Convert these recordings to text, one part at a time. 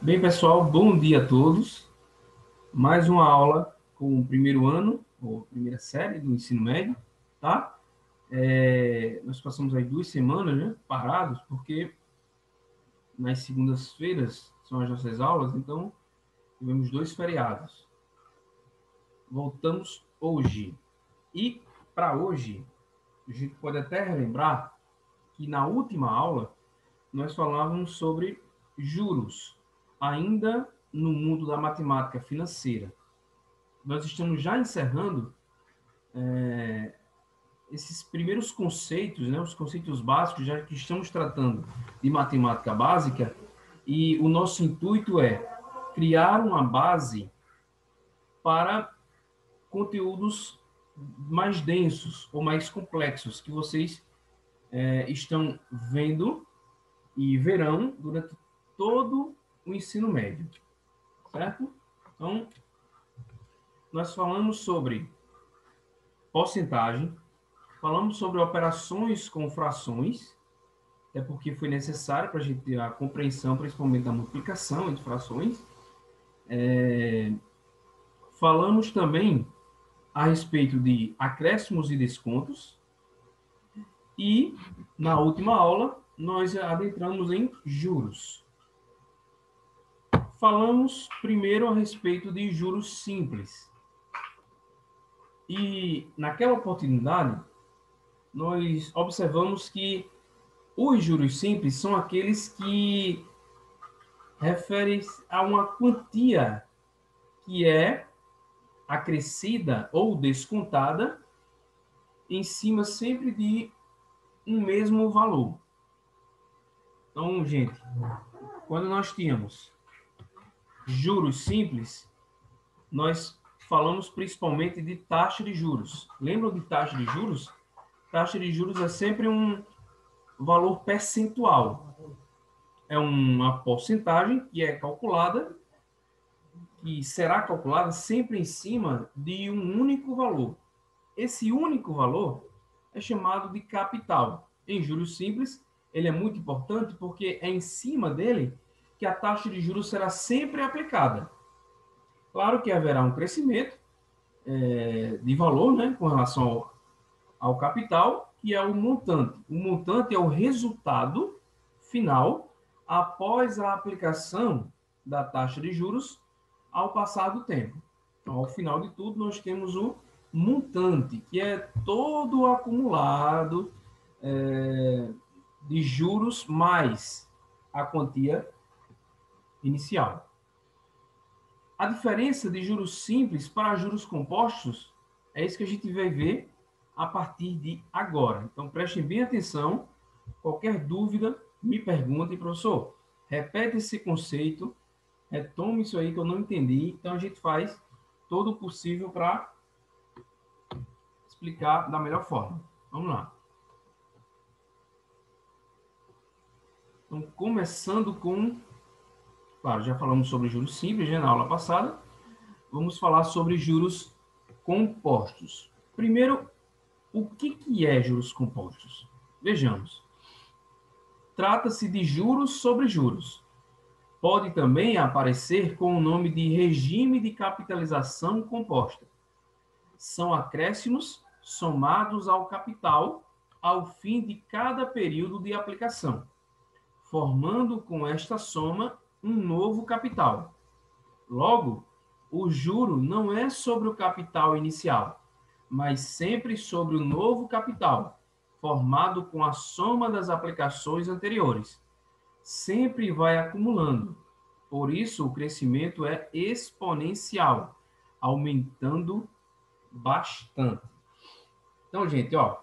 Bem, pessoal, bom dia a todos. Mais uma aula com o primeiro ano, ou primeira série do ensino médio, tá? Nós passamos aí 2 semanas, né, parados, porque nas segundas-feiras são as nossas aulas, então tivemos 2 feriados. Voltamos hoje. E para hoje, a gente pode até relembrar que na última aula nós falávamos sobre juros, ainda no mundo da matemática financeira. Nós estamos já encerrando esses primeiros conceitos, né, os conceitos básicos, já que estamos tratando de matemática básica, e o nosso intuito é criar uma base para conteúdos mais densos ou mais complexos que vocês estão vendo e verão durante todo o ensino médio, certo? Então, nós falamos sobre porcentagem, falamos sobre operações com frações, é porque foi necessário para a gente ter a compreensão, principalmente da multiplicação entre frações. Falamos também a respeito de acréscimos e descontos. E, na última aula, nós adentramos em juros. Falamos primeiro a respeito de juros simples. E, naquela oportunidade, nós observamos que os juros simples são aqueles que referem-se a uma quantia que é acrescida ou descontada em cima sempre de um mesmo valor. Então, gente, quando nós tínhamos juros simples, nós falamos principalmente de taxa de juros. Lembram de taxa de juros? Taxa de juros é sempre um valor percentual. É uma porcentagem que é calculada, que será calculada sempre em cima de um único valor. Esse único valor é chamado de capital. Em juros simples, ele é muito importante porque é em cima dele que a taxa de juros será sempre aplicada. Claro que haverá um crescimento de valor, né, com relação ao capital, que é o montante. O montante é o resultado final após a aplicação da taxa de juros ao passar do tempo. Então, ao final de tudo, nós temos o montante, que é todo o acumulado de juros mais a quantia inicial. A diferença de juros simples para juros compostos é isso que a gente vai ver a partir de agora. Então, prestem bem atenção. Qualquer dúvida, me perguntem, professor. Repete esse conceito, retome isso aí que eu não entendi. Então, a gente faz todo o possível para explicar da melhor forma. Vamos lá. Então, começando com... Claro, já falamos sobre juros simples, né, na aula passada. Vamos falar sobre juros compostos. Primeiro, o que é juros compostos? Vejamos. Trata-se de juros sobre juros. Pode também aparecer com o nome de regime de capitalização composta. São acréscimos somados ao capital ao fim de cada período de aplicação, formando com esta soma um novo capital. Logo, o juro não é sobre o capital inicial, mas sempre sobre o novo capital, formado com a soma das aplicações anteriores. Sempre vai acumulando. Por isso, o crescimento é exponencial, aumentando bastante. Então, gente, ó,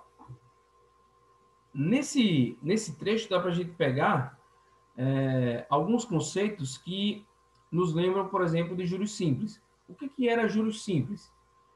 nesse trecho dá para a gente pegar alguns conceitos que nos lembram, por exemplo, de juros simples. O que era juros simples?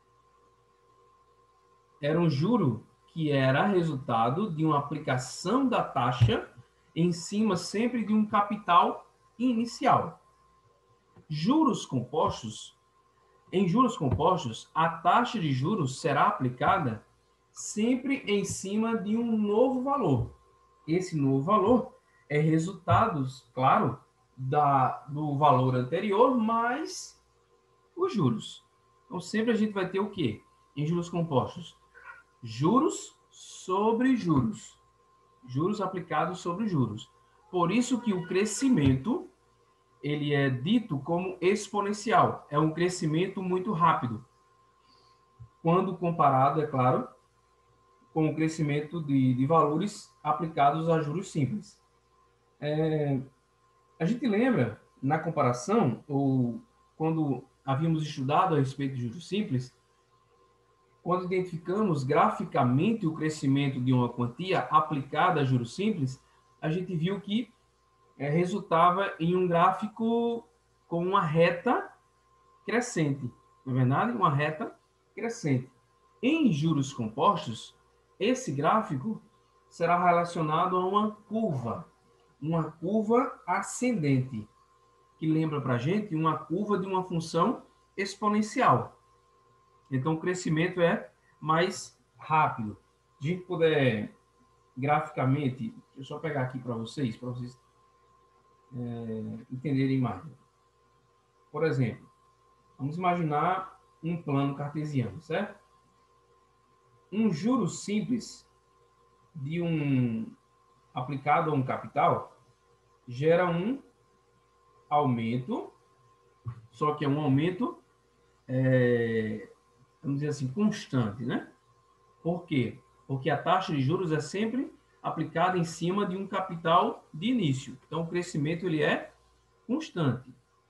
Era um juro que era resultado de uma aplicação da taxa em cima sempre de um capital inicial. Juros compostos, em juros compostos, a taxa de juros será aplicada sempre em cima de um novo valor. Esse novo valor é resultado, claro, do valor anterior mais os juros. Então, sempre a gente vai ter o quê? Em juros compostos? Juros sobre juros. Juros aplicados sobre juros. Por isso que o crescimento, ele é dito como exponencial. É um crescimento muito rápido. Quando comparado, é claro, com o crescimento de valores aplicados a juros simples. A gente lembra, na comparação, ou quando havíamos estudado a respeito de juros simples, quando identificamos graficamente o crescimento de uma quantia aplicada a juros simples, a gente viu que resultava em um gráfico com uma reta crescente, não é verdade? Uma reta crescente. Em juros compostos, esse gráfico será relacionado a uma curva ascendente, que lembra para a gente uma curva de uma função exponencial. Então, o crescimento é mais rápido. Se a gente puder graficamente, deixa eu só pegar aqui para vocês entenderem mais. Por exemplo, vamos imaginar um plano cartesiano, certo? Um juro simples de aplicado a um capital gera um aumento, só que é um aumento, vamos dizer assim, constante, né? Por quê? Porque a taxa de juros é sempre aplicada em cima de um capital de início. Então, o crescimento ele é constante.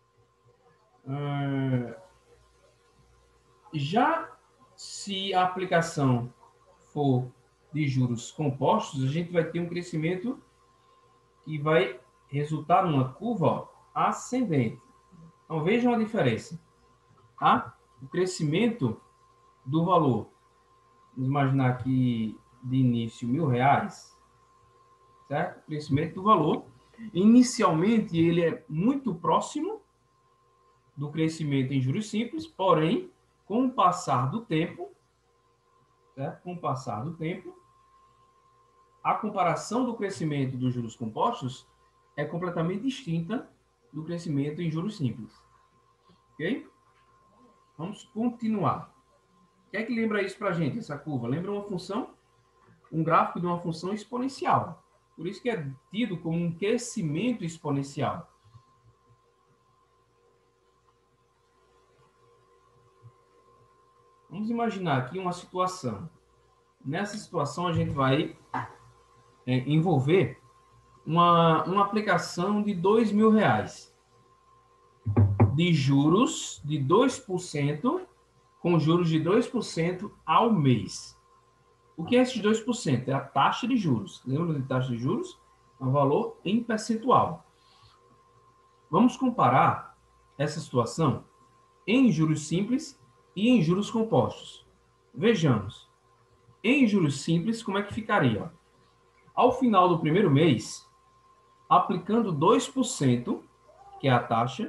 Já se a aplicação for de juros compostos, a gente vai ter um crescimento que vai resultar numa curva ascendente. Então, vejam a diferença. Tá? O crescimento do valor, vamos imaginar aqui de início R$ 1.000, certo? O crescimento do valor. Inicialmente, ele é muito próximo do crescimento em juros simples, porém, com o passar do tempo, certo? Com o passar do tempo, a comparação do crescimento dos juros compostos é completamente distinta do crescimento em juros simples. Ok? Vamos continuar. O que é que lembra isso para a gente, essa curva? Lembra uma função, um gráfico de uma função exponencial. Por isso que é tido como um crescimento exponencial. Vamos imaginar aqui uma situação. Nessa situação, a gente vai envolver uma aplicação de R$ 2.000 de juros de 2%, com juros de 2% ao mês. O que é esses 2%? É a taxa de juros. Lembra de taxa de juros? É um valor em percentual. Vamos comparar essa situação em juros simples e em juros compostos. Vejamos. Em juros simples, como é que ficaria? Ao final do primeiro mês, aplicando 2%, que é a taxa,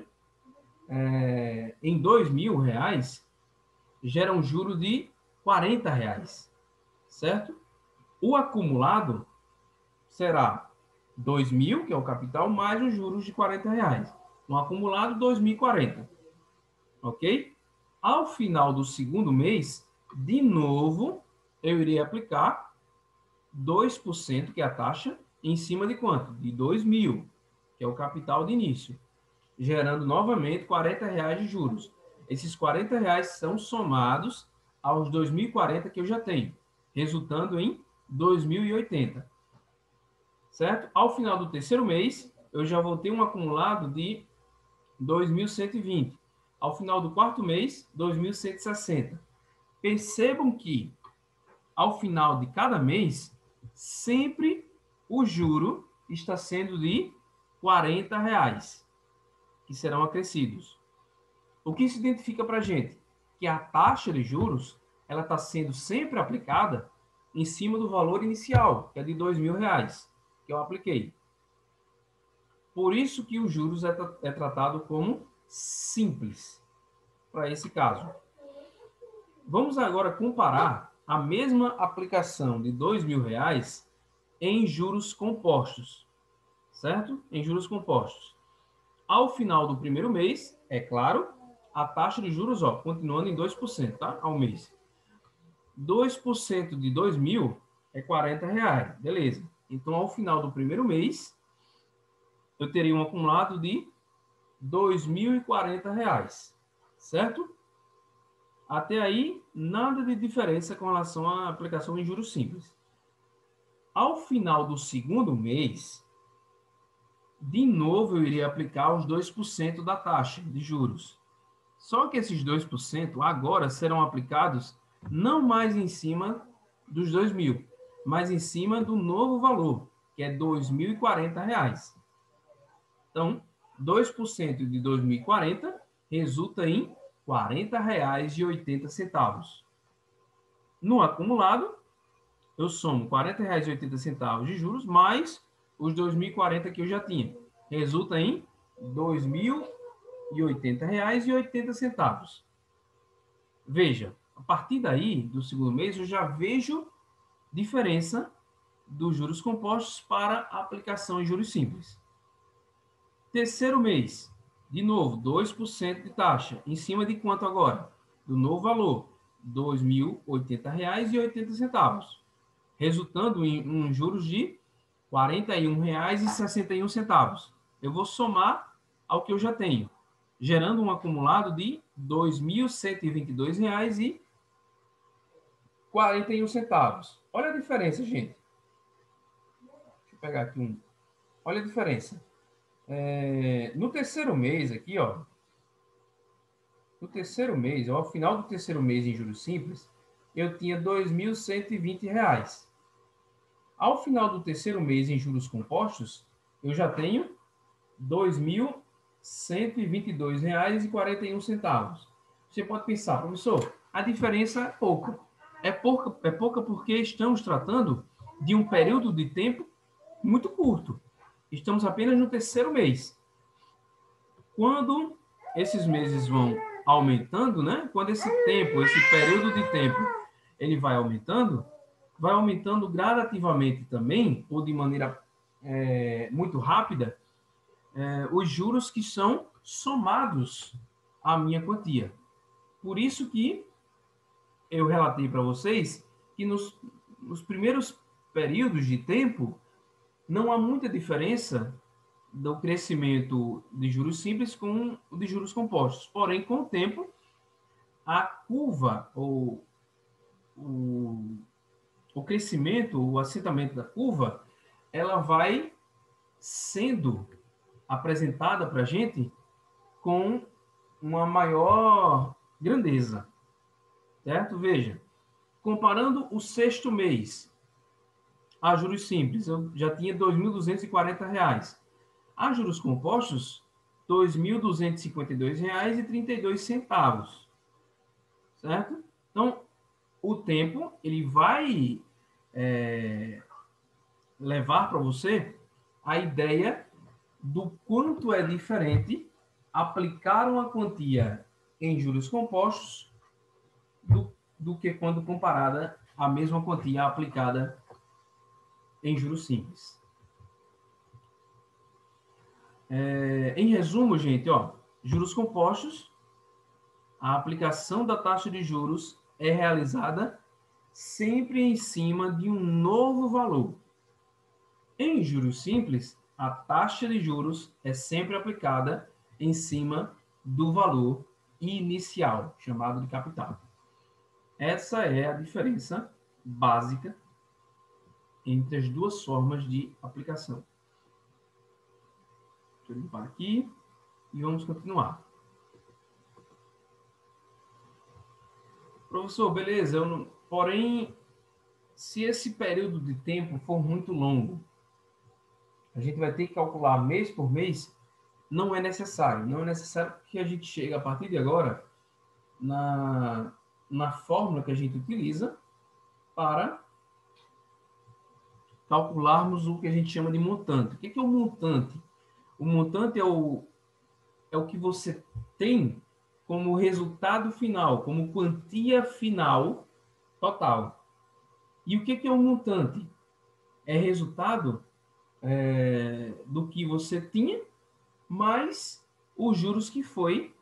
em R$ 2.000, gera um juro de R$ 40, certo? O acumulado será 2.000, que é o capital, mais os juros de R$ 40. No acumulado, 2.040. Ok? Ao final do segundo mês, de novo, eu irei aplicar 2%, que é a taxa, em cima de quanto? De 2.000, que é o capital de início, gerando novamente R$ 40 de juros. Esses R$ 40 são somados aos 2.040 que eu já tenho, resultando em 2.080. Certo? Ao final do terceiro mês, eu já vou ter um acumulado de 2.120. Ao final do quarto mês, 2.160. Percebam que, ao final de cada mês, sempre o juro está sendo de R$ 40, que serão acrescidos. O que se identifica para a gente? Que a taxa de juros ela está sendo sempre aplicada em cima do valor inicial, que é de R$ 2.000, que eu apliquei. Por isso que os juros é tratado como simples para esse caso. Vamos agora comparar a mesma aplicação de R$ 2.000 em juros compostos, certo? Em juros compostos. Ao final do primeiro mês, é claro, a taxa de juros, ó, continuando em 2%, tá? Ao mês. 2% de 2.000 é R$ 40, beleza. Então, ao final do primeiro mês, eu teria um acumulado de R$ 2.040, certo? Até aí, nada de diferença com relação à aplicação em juros simples. Ao final do segundo mês, de novo eu iria aplicar os 2% da taxa de juros. Só que esses 2% agora serão aplicados não mais em cima dos 2.000, mas em cima do novo valor, que é R$ 2.040. Então, 2% de 2.040 resulta em R$ 40,80. No acumulado, eu somo R$ 40,80 de juros mais os 2.040 que eu já tinha. Resulta em R$ 2.080,80. Veja, a partir daí, do segundo mês, eu já vejo diferença dos juros compostos para a aplicação em juros simples. Terceiro mês, de novo, 2% de taxa. Em cima de quanto agora? Do novo valor, R$ 2.080,80, resultando em juros de R$ 41,61. Eu vou somar ao que eu já tenho, gerando um acumulado de R$ 2.122,41. Olha a diferença, gente. Deixa eu pegar aqui um. Olha a diferença. No terceiro mês aqui, ó, no terceiro mês, ao final do terceiro mês em juros simples, eu tinha R$ 2.120. Ao final do terceiro mês em juros compostos, eu já tenho R$ 2.122,41. Você pode pensar, professor, a diferença é pouca. É pouca porque estamos tratando de um período de tempo muito curto. Estamos apenas no terceiro mês. Quando esses meses vão aumentando, né? Quando esse período de tempo, ele vai aumentando gradativamente também, ou de maneira muito rápida, os juros que são somados à minha quantia. Por isso que eu relatei para vocês que nos primeiros períodos de tempo não há muita diferença do crescimento de juros simples com o de juros compostos. Porém, com o tempo, a curva, ou o crescimento, o assentamento da curva, ela vai sendo apresentada para a gente com uma maior grandeza, certo? Veja, comparando o sexto mês a juros simples, eu já tinha R$ 2.240. A juros compostos, R$ 2.252,32, certo? Então, o tempo ele vai levar para você a ideia do quanto é diferente aplicar uma quantia em juros compostos do que quando comparada à mesma quantia aplicada em juros simples. Em resumo, gente, ó, juros compostos, a aplicação da taxa de juros é realizada sempre em cima de um novo valor. Em juros simples, a taxa de juros é sempre aplicada em cima do valor inicial, chamado de capital. Essa é a diferença básica entre as duas formas de aplicação. Deixa eu limpar aqui e vamos continuar. Professor, beleza, porém, se esse período de tempo for muito longo, a gente vai ter que calcular mês por mês, não é necessário. Não é necessário que a gente chegue, a partir de agora, na fórmula que a gente utiliza para calcularmos o que a gente chama de montante. O que é o montante? O montante é o que você tem como resultado final, como quantia final total. E o que é o montante? É resultado do que você tinha mais os juros que foi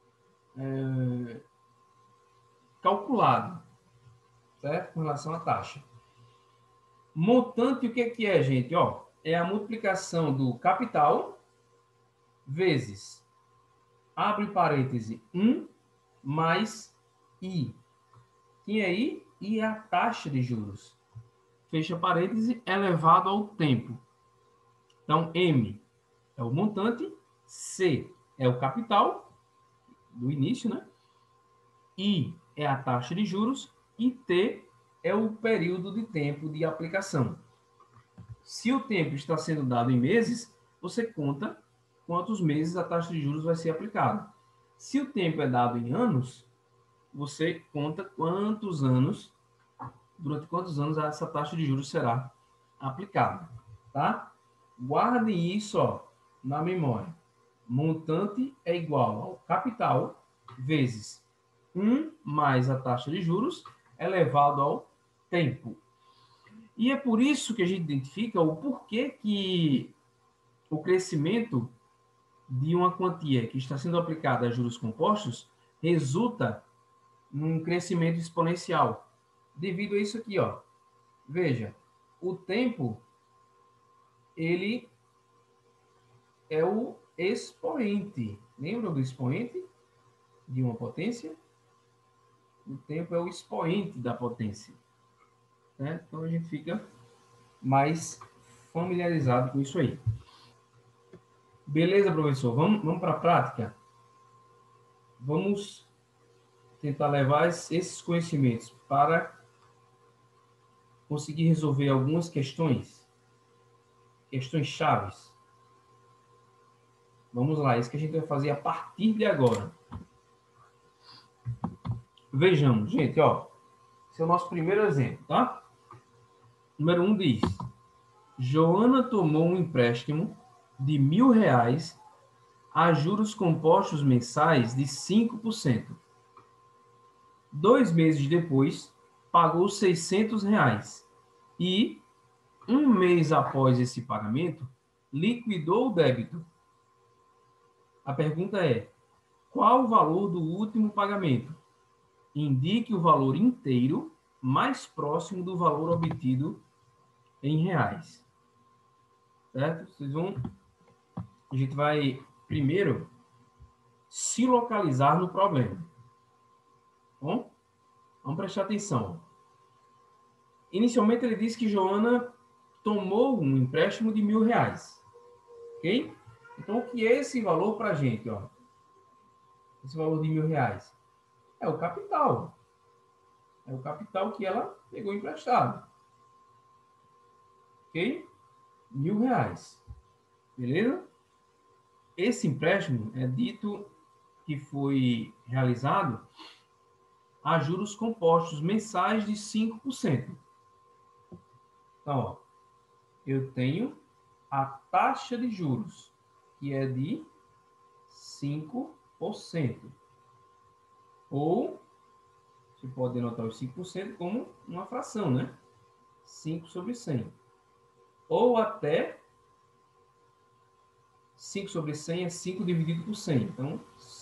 calculado, certo? Com relação à taxa. Montante, o que é, gente? Ó, é a multiplicação do capital vezes, abre parêntese, 1 mais I. Quem é I? I é a taxa de juros. Fecha parêntese, elevado ao tempo. Então, M é o montante, C é o capital do início, né? I é a taxa de juros e T é o período de tempo de aplicação. Se o tempo está sendo dado em meses, você conta quantos meses a taxa de juros vai ser aplicada. Se o tempo é dado em anos, você conta quantos anos, durante quantos anos essa taxa de juros será aplicada, tá? Guarde isso, ó, na memória. Montante é igual ao capital vezes 1 mais a taxa de juros elevado ao tempo. E é por isso que a gente identifica o porquê que o crescimento de uma quantia que está sendo aplicada a juros compostos resulta num crescimento exponencial. Devido a isso aqui, ó. Veja, o tempo, ele é o expoente. Lembra do expoente de uma potência? O tempo é o expoente da potência. Né? Então a gente fica mais familiarizado com isso aí. Beleza, professor? Vamos para a prática? Vamos tentar levar esses conhecimentos para conseguir resolver algumas questões chaves. Vamos lá, isso que a gente vai fazer a partir de agora. Vejamos, gente, ó. Esse é o nosso primeiro exemplo, tá? Número 1 diz: Joana tomou um empréstimo de R$ 1.000 a juros compostos mensais de 5%. 2 meses depois, pagou R$ 600 e, um mês após esse pagamento, liquidou o débito. A pergunta é: qual o valor do último pagamento? Indique o valor inteiro mais próximo do valor obtido em reais. Certo? A gente vai primeiro se localizar no problema. Bom? Vamos prestar atenção. Inicialmente ele disse que Joana tomou um empréstimo de R$ 1.000. Ok? Então, o que é esse valor para a gente? Ó? Esse valor de R$ 1.000 é o capital. É o capital que ela pegou emprestado. Ok? R$ 1.000. Beleza? Esse empréstimo é dito que foi realizado a juros compostos mensais de 5%. Então, ó, eu tenho a taxa de juros, que é de 5%. Ou, você pode denotar os 5% como uma fração, né? 5 sobre 100. Ou até 5 sobre 100 é 5 dividido por 100. Então,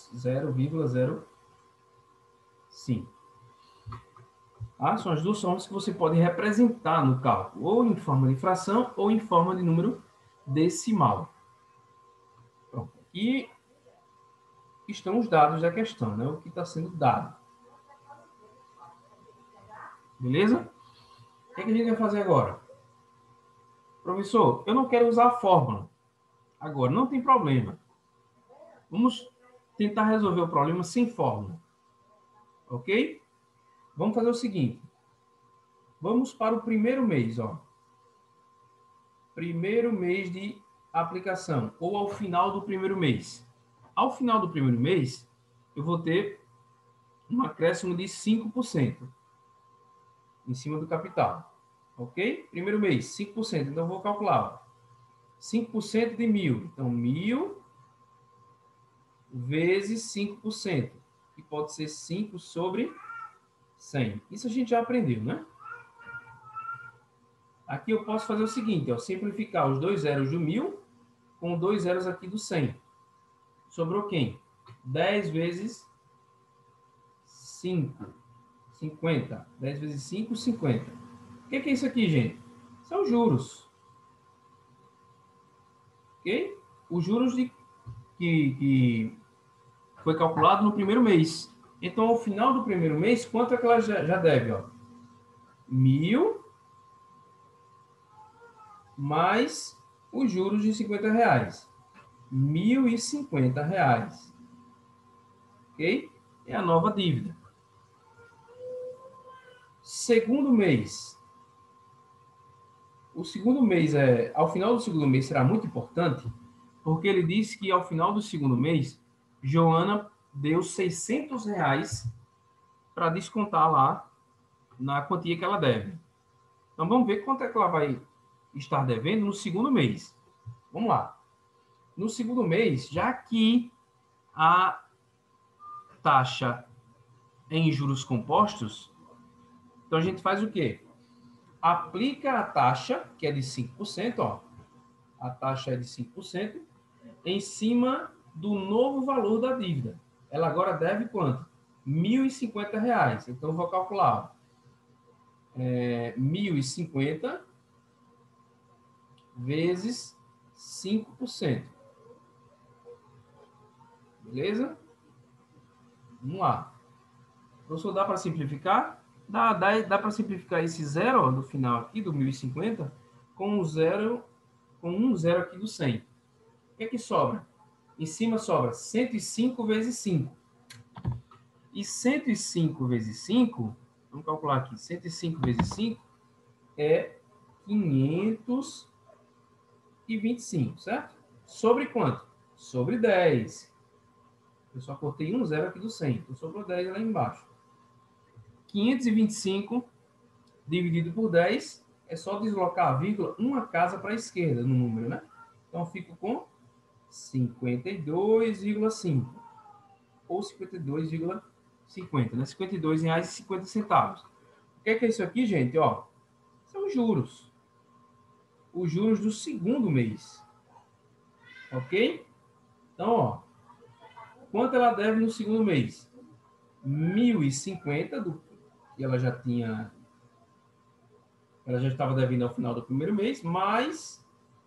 0,05. Ah, são as duas formas que você pode representar no cálculo, ou em forma de fração ou em forma de número decimal. Pronto. Aqui estão os dados da questão, né? O que está sendo dado. Beleza? O que a gente vai fazer agora? Professor, eu não quero usar a fórmula. Agora, não tem problema. Vamos tentar resolver o problema sem fórmula. Ok? Vamos fazer o seguinte. Vamos para o primeiro mês, ó. Primeiro mês de aplicação, ou ao final do primeiro mês. Ao final do primeiro mês, eu vou ter um acréscimo de 5% em cima do capital. Ok? Primeiro mês, 5%. Então, eu vou calcular. Ó. 5% de 1.000. Então, 1.000 vezes 5%, que pode ser 5 sobre 100. Isso a gente já aprendeu, né? Aqui eu posso fazer o seguinte, ó, simplificar os dois zeros do 1.000 com dois zeros aqui do 100. Sobrou quem? 10 vezes 5, 50. 10 vezes 5, 50. O que é isso aqui, gente? São juros. Ok? Os juros que foi calculado no primeiro mês. Então, ao final do primeiro mês, quanto é que ela já deve? Ó? 1.000 mais os juros de R$ 50. R$ 1.050. Ok? É a nova dívida. Segundo mês. O segundo mês, ao final do segundo mês, será muito importante, porque ele disse que ao final do segundo mês, Joana deu R$ 600 para descontar lá na quantia que ela deve. Então, vamos ver quanto é que ela vai estar devendo no segundo mês. Vamos lá. No segundo mês, já que a taxa em juros compostos, então a gente faz o quê? Aplica a taxa, que é de 5%, ó, a taxa é de 5%, em cima do novo valor da dívida. Ela agora deve quanto? R$ 1.050. Então, eu vou calcular. 1.050 vezes 5%. Beleza? Vamos lá. Professor, dá para simplificar? Dá para simplificar esse zero ó, do final aqui, do 1.050, com um zero aqui do 100. O que é que sobra? Em cima sobra 105 vezes 5. E 105 vezes 5, vamos calcular aqui, 105 vezes 5 é 525, certo? Sobre quanto? Sobre 10. Eu só cortei um zero aqui do 100, então sobrou 10 lá embaixo. 525 dividido por 10 é só deslocar a vírgula uma casa para a esquerda no número, né? Então, eu fico com 52,5 ou 52,50, né? R$ 52,50. O que é isso aqui, gente? Ó, são juros. Os juros do segundo mês. Ok? Então, ó, quanto ela deve no segundo mês? 1.050, que ela já estava devendo ao final do primeiro mês, mais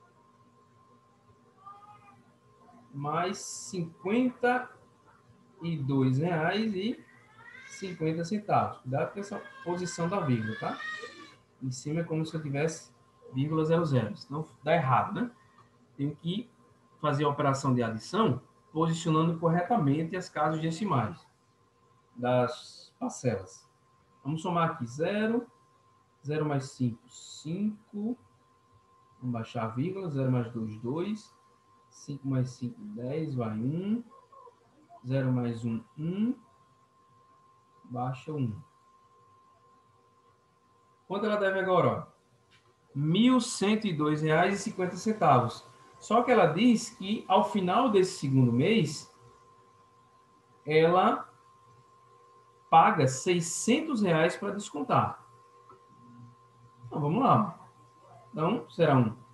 R$ 52,50. Cuidado com essa posição da vírgula, tá? Em cima é como se eu tivesse vírgula 00, senão dá errado, né? Tenho que fazer a operação de adição posicionando corretamente as casas decimais das parcelas. Vamos somar aqui 0, 0 mais 5, 5. Vamos baixar a vírgula, 0 mais 2, 2. 5 mais 5, 10, vai 1. 0 mais 1, 1. Baixa 1. Quanto ela deve agora? R$ 1.102,50. Só que ela diz que ao final desse segundo mês, ela paga R$ 600 para descontar. Então, vamos lá. Então, serão R$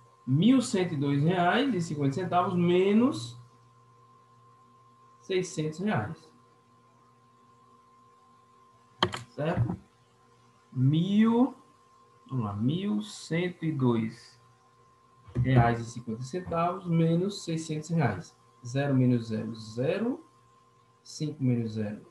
1.102,50 menos R$ 600. Certo? Vamos lá, R$ 1.102,50 menos R$ 600. 0 menos 0, 0. 5 menos 0,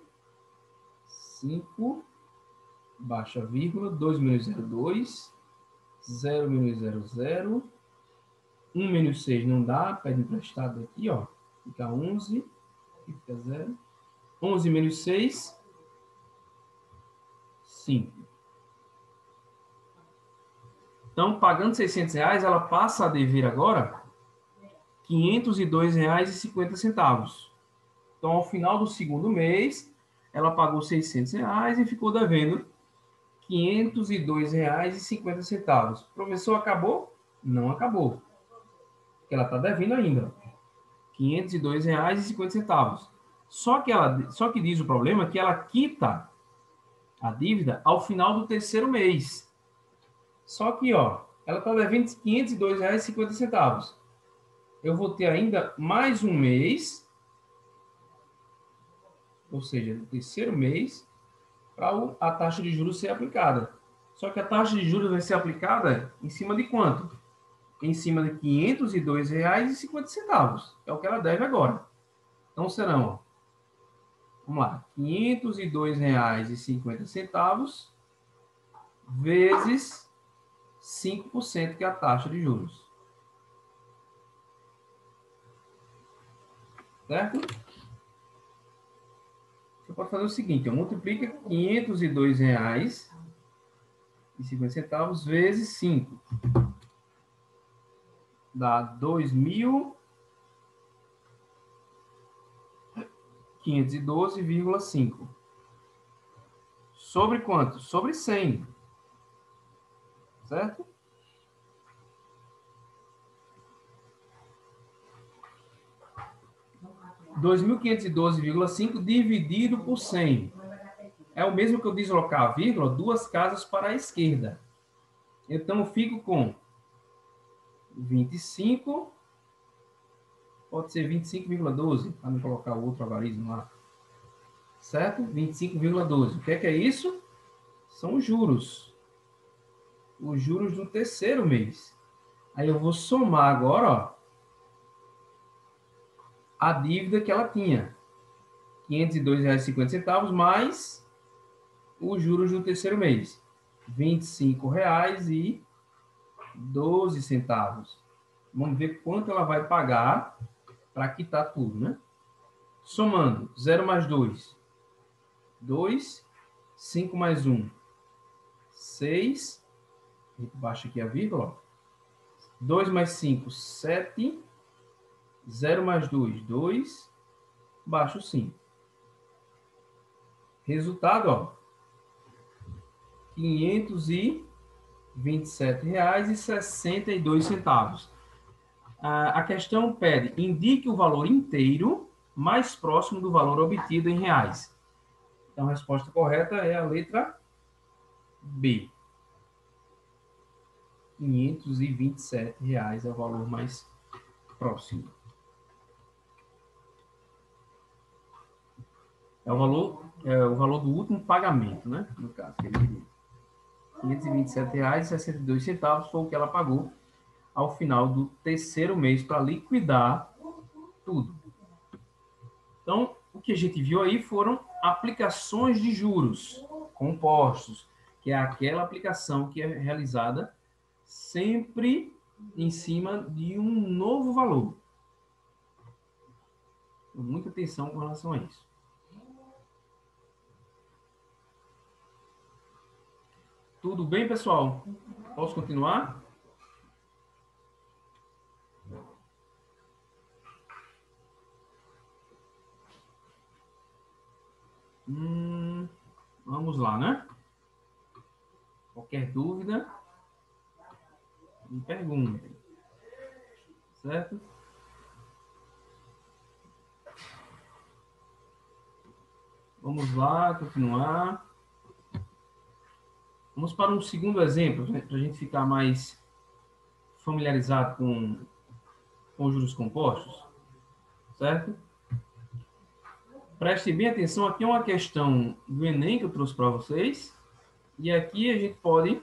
5. Baixa a vírgula. 2 menos 0, 2. 0 menos 0, 0. 1 menos 6 não dá. Pede emprestado aqui, ó. Fica 11. Aqui fica 0. 11 menos 6, 5. Então, pagando R$ 600, ela passa a dever agora R$ 502,50. Então, ao final do segundo mês, ela pagou R$ 600 e ficou devendo R$ 502,50. Professor, acabou? Não acabou. Porque ela está devendo ainda. R$ 502,50. Só que diz o problema que ela quita a dívida ao final do terceiro mês. Só que, ó, ela está devendo R$ 502,50. Eu vou ter ainda mais um mês ou seja, no terceiro mês, para a taxa de juros ser aplicada. Só que a taxa de juros vai ser aplicada em cima de quanto? Em cima de R$ 502,50. É o que ela deve agora. Então serão, ó, vamos lá, R$ 502,50 vezes 5%, que é a taxa de juros. Certo? Você pode fazer o seguinte, ó, multiplica R$ 502,50 vezes 5. Dá 2.512,5. Sobre quanto? Sobre 100. Certo? R$ 2.512,5 dividido por 100. É o mesmo que eu deslocar a vírgula 2 casas para a esquerda. Então, eu fico com 25, pode ser 25,12, para não colocar o outro algarismo lá. Certo? 25,12. O que é isso? São os juros. Os juros do terceiro mês. Aí eu vou somar agora, ó, a dívida que ela tinha. R$ 502,50 mais os juros do terceiro mês. R$ 25,12. Vamos ver quanto ela vai pagar para quitar tudo, né? Somando, 0 mais 2, 2, 5 mais 1, 6, a gente baixa aqui a vírgula, 2 mais 5, 7, 0 mais 2, 2, baixo 5. Resultado, ó, R$ 527,62. A questão pede, indique o valor inteiro mais próximo do valor obtido em reais. Então, a resposta correta é a letra B. R$ 527 é o valor mais próximo. É o valor do último pagamento, né? No caso, que ele pediu. R$ 527,62 foi o que ela pagou ao final do terceiro mês para liquidar tudo. Então, o que a gente viu aí foram aplicações de juros compostos, que é aquela aplicação que é realizada sempre em cima de um novo valor. Muita atenção com relação a isso. Tudo bem, pessoal? Posso continuar? Vamos lá, né? Qualquer dúvida, me perguntem. Certo? Vamos lá, continuar. Vamos para um segundo exemplo, para a gente ficar mais familiarizado com juros compostos. Certo? Preste bem atenção, aqui é uma questão do Enem que eu trouxe para vocês. E aqui a gente pode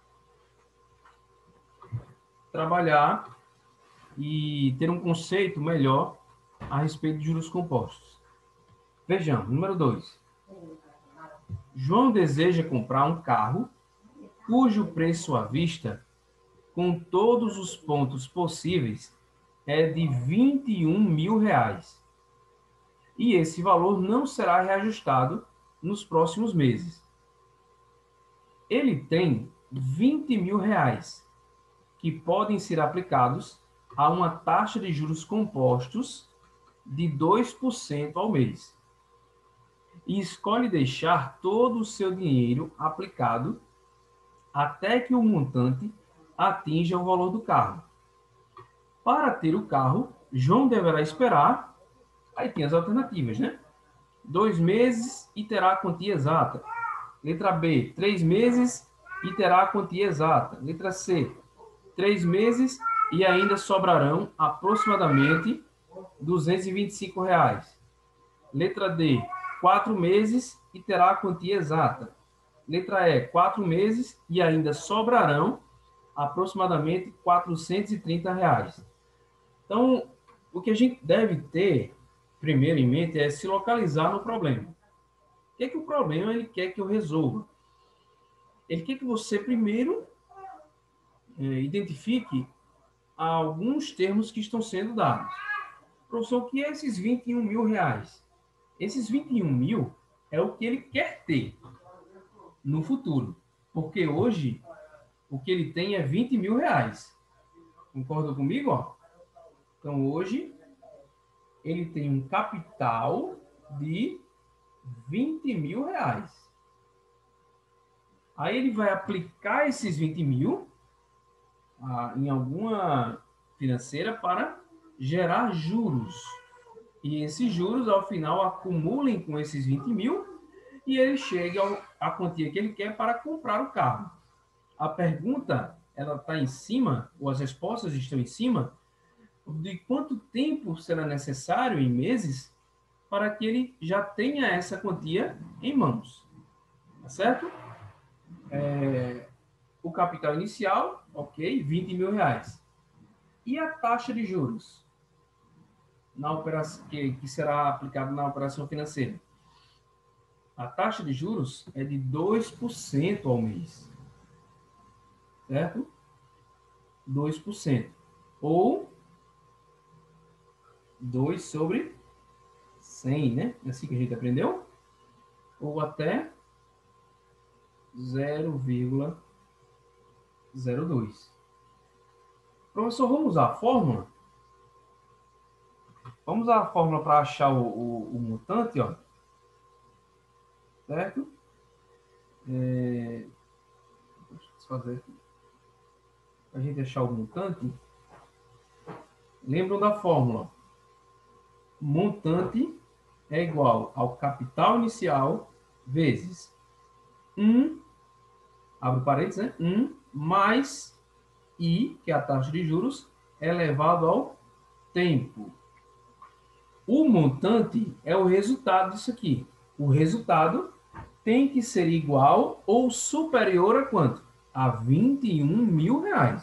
trabalhar e ter um conceito melhor a respeito de juros compostos. Vejamos, número 2. João deseja comprar um carro cujo preço à vista, com todos os pontos possíveis, é de R$ 21.000. E esse valor não será reajustado nos próximos meses. Ele tem R$ 20.000 que podem ser aplicados a uma taxa de juros compostos de 2% ao mês. E escolhe deixar todo o seu dinheiro aplicado até que o montante atinja o valor do carro. Para ter o carro, João deverá esperar, aí tem as alternativas, né? 2 meses e terá a quantia exata. Letra B, 3 meses e terá a quantia exata. Letra C, 3 meses e ainda sobrarão aproximadamente R$ 225. Letra D, 4 meses e terá a quantia exata. Letra E, 4 meses e ainda sobrarão aproximadamente R$ 430. Então, o que a gente deve ter primeiro em mente é se localizar no problema. O que é que o problema ele quer que eu resolva? Ele quer que você primeiro identifique alguns termos que estão sendo dados. Professor, o que é esses R$ 21.000? Esses 21 mil é o que ele quer ter no futuro. Porque hoje, o que ele tem é R$ 20.000. Concorda comigo? Ó? Então, hoje, ele tem um capital de R$ 20.000. Aí ele vai aplicar esses 20 mil em alguma financeira para gerar juros. E esses juros, ao final, acumulem com esses 20 mil e ele chega à quantia que ele quer para comprar o carro. A pergunta, ela está em cima, ou as respostas estão em cima, de quanto tempo será necessário, em meses, para que ele já tenha essa quantia em mãos. Tá certo? O capital inicial, ok, R$ 20.000. E a taxa de juros na operação, que será aplicada na operação financeira? A taxa de juros é de 2% ao mês. Certo? 2%. Ou 2 sobre 100, né? É assim que a gente aprendeu? Ou até 0,02. Professor, vamos usar a fórmula? Vamos usar a fórmula para achar o montante, ó. Certo? Deixa eu fazer aqui. Para a gente achar o montante, lembram da fórmula? Montante é igual ao capital inicial vezes 1, abre parênteses, né? 1 mais I, que é a taxa de juros, elevado ao tempo. O montante é o resultado disso aqui. O resultado tem que ser igual ou superior a quanto? A R$ 21.000.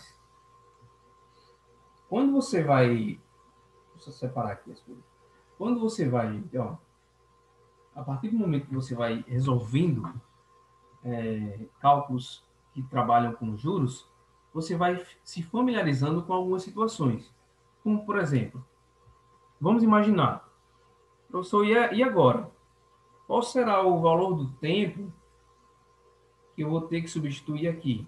Quando você vai... Deixa eu separar aqui as coisas. Quando você vai... Ó, a partir do momento que você vai resolvendo cálculos que trabalham com juros, você vai se familiarizando com algumas situações. Como, por exemplo, vamos imaginar, professor, e agora? Qual será o valor do tempo que eu vou ter que substituir aqui?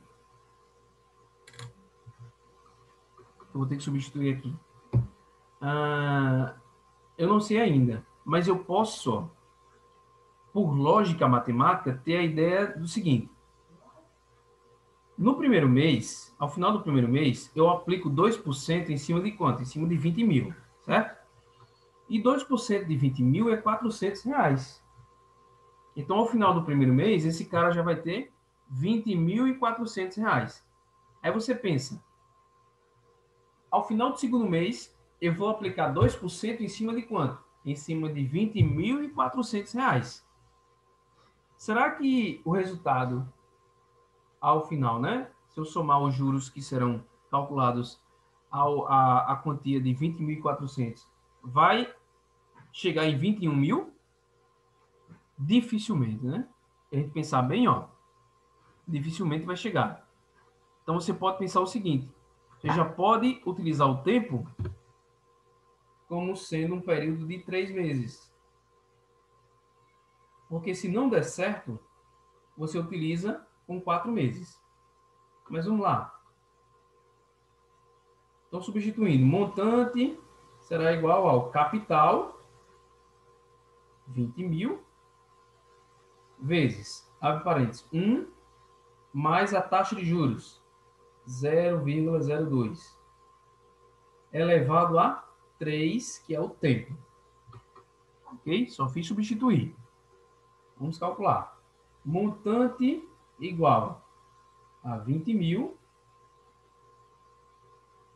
Eu não sei ainda, mas eu posso, por lógica matemática, ter a ideia do seguinte. No primeiro mês, ao final do primeiro mês, eu aplico 2% em cima de quanto? Em cima de 20 mil, certo? E 2% de 20 mil é R$ 400. Então, ao final do primeiro mês, esse cara já vai ter R$ 20.400. Aí você pensa, ao final do segundo mês, eu vou aplicar 2% em cima de quanto? Em cima de R$ 20.400. Será que o resultado, ao final, né? Se eu somar os juros que serão calculados a quantia de 20.400, vai chegar em 21 mil? Dificilmente, né? A gente pensar bem, ó, dificilmente vai chegar. Então você pode pensar o seguinte: você já pode utilizar o tempo como sendo um período de 3 meses. Porque se não der certo, você utiliza com 4 meses. Mas vamos lá. Então, substituindo, montante será igual ao capital, 20 mil, vezes, abre parênteses, 1, mais a taxa de juros, 0,02, elevado a 3, que é o tempo. Ok? Só fiz substituir. Vamos calcular. Montante igual a 20 mil,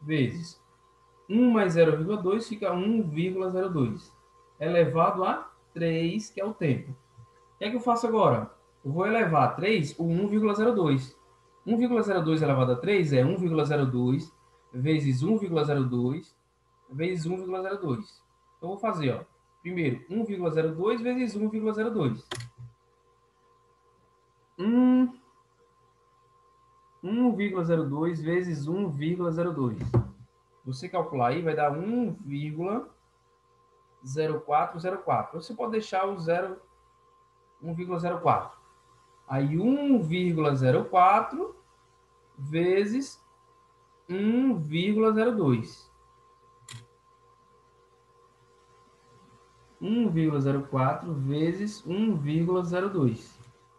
vezes 1 mais 0,2 fica 1,02, elevado a 3, que é o tempo. O que é que eu faço agora? Eu vou elevar 3, o 1,02. 1,02 elevado a 3 é 1,02 vezes 1,02 vezes 1,02. Então, eu vou fazer, ó, primeiro, 1,02 vezes 1,02. 1,02 vezes 1,02. Você calcular aí, vai dar 1,0404. Você pode deixar o 1,04. Aí 1,04 vezes 1,02. 1,04 vezes 1,02.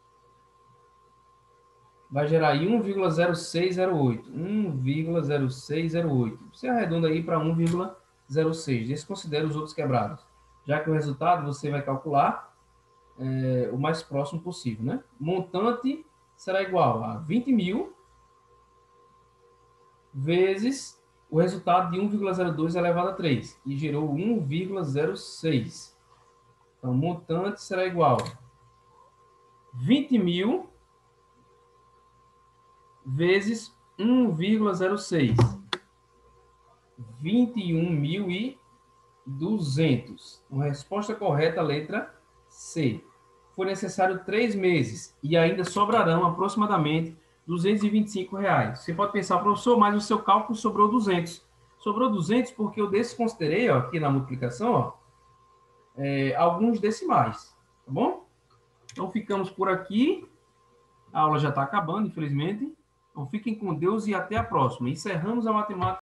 Vai gerar aí 1,0608. 1,0608. Você arredonda aí para 1,06. Desconsidera os outros quebrados. Já que o resultado você vai calcular o mais próximo possível, né? Montante será igual a 20 mil vezes o resultado de 1,02 elevado a 3, que gerou 1,06. Então, montante será igual a 20 mil vezes 1,06. 21.200. Uma resposta correta, letra C. Foi necessário 3 meses e ainda sobrarão aproximadamente R$ 225. Você pode pensar, professor, mas o seu cálculo sobrou 200. Sobrou 200 porque eu desconsiderei, ó, aqui na multiplicação, ó, alguns decimais, tá bom? Então, ficamos por aqui. A aula já está acabando, infelizmente. Então, fiquem com Deus e até a próxima. Encerramos a matemática.